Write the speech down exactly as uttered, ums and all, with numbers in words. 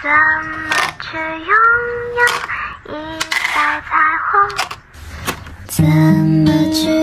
怎么去拥有一代彩虹？怎么去